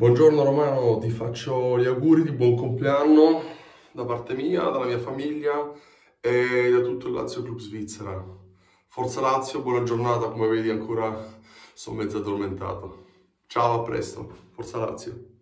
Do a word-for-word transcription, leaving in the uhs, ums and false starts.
Buongiorno Romano, ti faccio gli auguri di buon compleanno da parte mia, dalla mia famiglia e da tutto il Lazio Club Svizzera. Forza Lazio, buona giornata, come vedi ancora sono mezzo addormentato. Ciao, a presto, Forza Lazio.